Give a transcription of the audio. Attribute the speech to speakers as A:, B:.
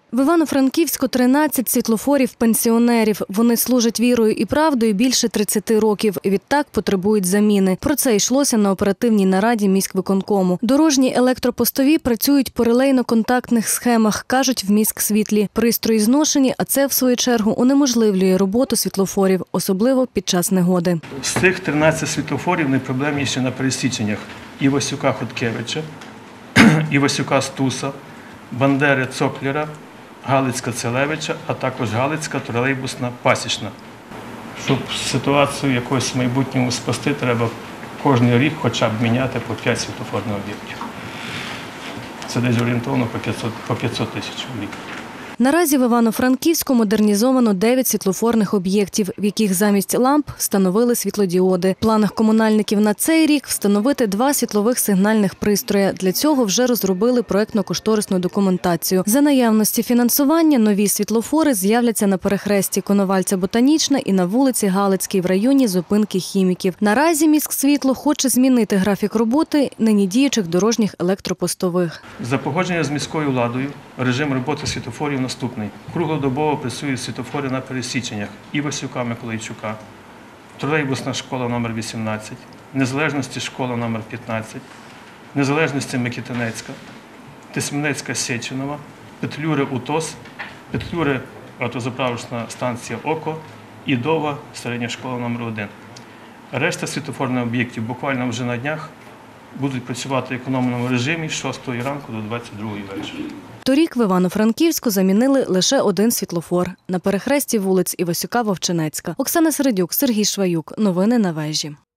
A: В Івано-Франківську 13 світлофорів пенсіонерів. Вони служать вірою і правдою більше 30 років. Відтак потребують заміни. Про це йшлося на оперативній нараді міськвиконкому. Дорожні електропостові працюють по релейно-контактних схемах, кажуть в міськсвітлі. Пристрої зношені, а це, в свою чергу, унеможливлює роботу світлофорів, особливо під час негоди.
B: З цих 13 світлофорів найпроблемніші на пересіченнях Івасюка-Хоткевича, Івасюка-Стуса, Бандери-Цоклера, Галицька-Целевича, а також Галицька-Тролейбусна-Пасічна. Щоб ситуацію якось в майбутньому спасти, треба кожен рік хоча б міняти по 5 світлофорних об'єктів. Це десь орієнтовно по 500 тисяч в рік.
A: Наразі в Івано-Франківську модернізовано 9 світлофорних об'єктів, в яких замість ламп встановили світлодіоди. В планах комунальників на цей рік встановити 2 світлових сигнальних пристрої. Для цього вже розробили проєктно-кошторисну документацію. За наявності фінансування нові світлофори з'являться на перехресті Коновальця-Ботанічна і на вулиці Галицькій в районі зупинки хіміків. Наразі міськсвітло хоче змінити графік роботи нині діючих дорожніх електропостових.
B: За погодження з міською владою режим роботи світлофорів наступний. Круглодобово працюють світлофори на пересіченнях Івасюка-Миколайчука, Тролейбусна школа номер 18, Незалежності школа номер 15, Незалежності Микітинецька, Тисменецька-Сеченова, Петлюри-Утос, Петлюри-автозаправочна станція ОКО і Дова середня школа номер 1. Решта світлофорних об'єктів буквально вже на днях будуть працювати в економному режимі з 6 ранку до 22 вечора.
A: Торік в Івано-Франківську замінили лише один світлофор – на перехресті вулиць Івасюка-Вовчинецька. Оксана Середюк, Сергій Шваюк. Новини на вежі.